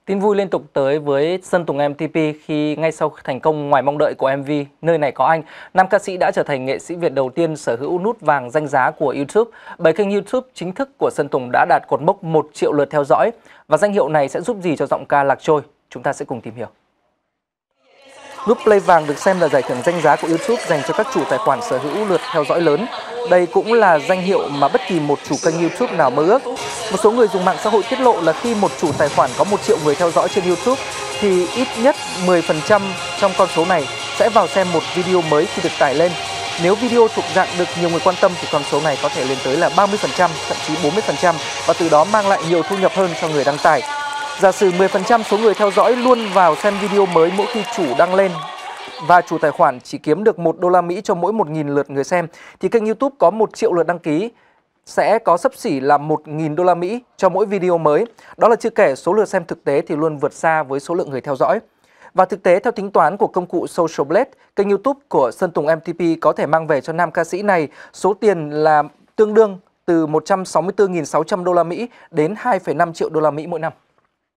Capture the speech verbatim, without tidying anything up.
Tin vui liên tục tới với Sơn Tùng em tê pê khi ngay sau thành công ngoài mong đợi của em vê Nơi Này Có Anh, nam ca sĩ đã trở thành nghệ sĩ Việt đầu tiên sở hữu nút vàng danh giá của YouTube. Bởi kênh YouTube chính thức của Sơn Tùng đã đạt cột mốc một triệu lượt theo dõi. Và danh hiệu này sẽ giúp gì cho giọng ca Lạc Trôi? Chúng ta sẽ cùng tìm hiểu. Nút play vàng được xem là giải thưởng danh giá của YouTube dành cho các chủ tài khoản sở hữu lượt theo dõi lớn. Đây cũng là danh hiệu mà bất kỳ một chủ kênh YouTube nào mơ ước. Một số người dùng mạng xã hội tiết lộ là khi một chủ tài khoản có một triệu người theo dõi trên YouTube thì ít nhất mười phần trăm trong con số này sẽ vào xem một video mới khi được tải lên. Nếu video thuộc dạng được nhiều người quan tâm thì con số này có thể lên tới là ba mươi phần trăm, thậm chí bốn mươi phần trăm và từ đó mang lại nhiều thu nhập hơn cho người đăng tải. Giả sử mười phần trăm số người theo dõi luôn vào xem video mới mỗi khi chủ đăng lên và chủ tài khoản chỉ kiếm được một đô la Mỹ cho mỗi một nghìn lượt người xem thì kênh YouTube có một triệu lượt đăng ký sẽ có xấp xỉ là một nghìn đô la Mỹ cho mỗi video mới. Đó là chưa kể số lượt xem thực tế thì luôn vượt xa với số lượng người theo dõi. Và thực tế theo tính toán của công cụ Social Blade, kênh YouTube của Sơn Tùng em tê pê có thể mang về cho nam ca sĩ này số tiền là tương đương từ một trăm sáu mươi tư nghìn sáu trăm đô la Mỹ đến hai phẩy năm triệu đô la Mỹ mỗi năm.